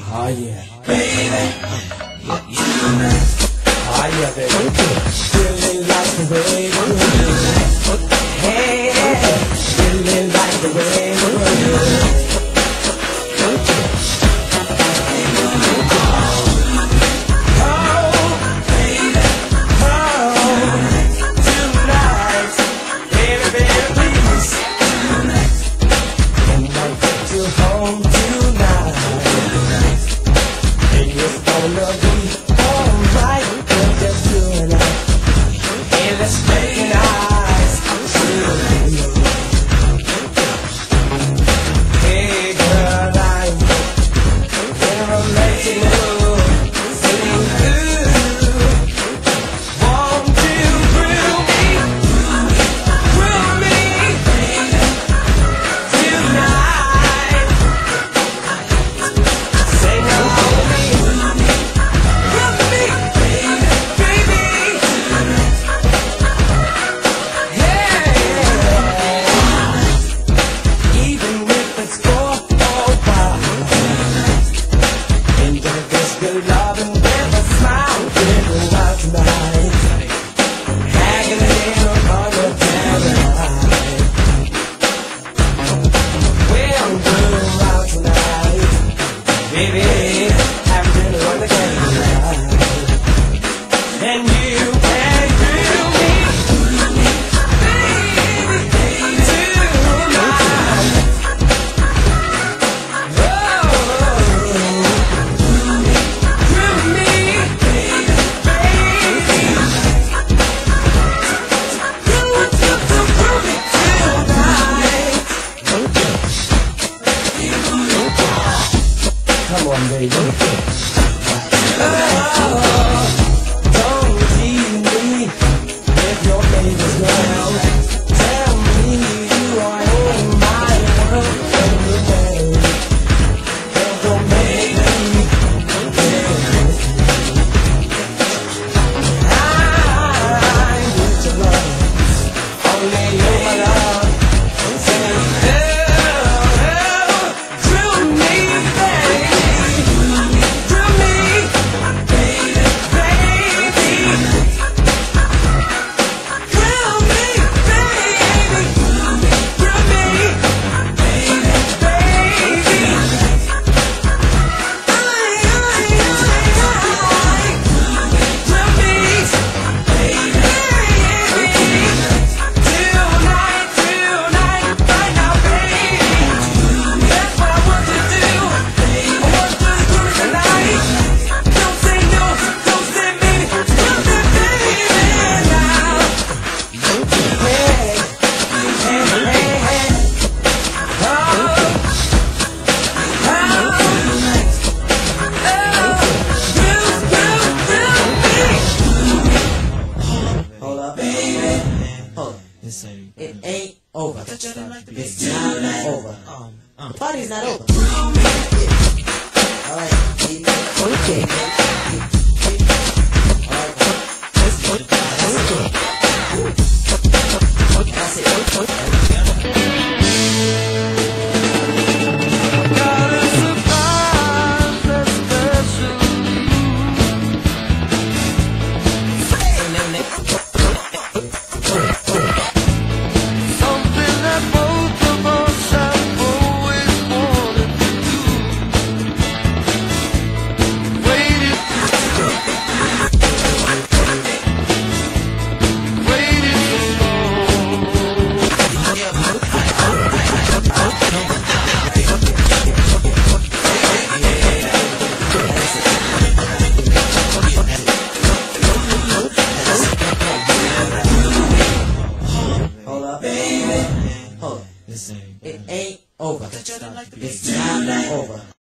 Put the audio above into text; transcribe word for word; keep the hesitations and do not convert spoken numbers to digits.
Oh yeah, baby, oh yeah, baby. Really like the way we do it. Hey, really like the way we do it. Come on, baby. Oh, don't tease me with your baby's girl. Tell me you are in my world every day. Don't make me I need your love. Only you, my love. Say, oh, oh, thrill me, baby. It ain't over. It's not over. The party's not over. Alright, okay. It ain't over. It's not over.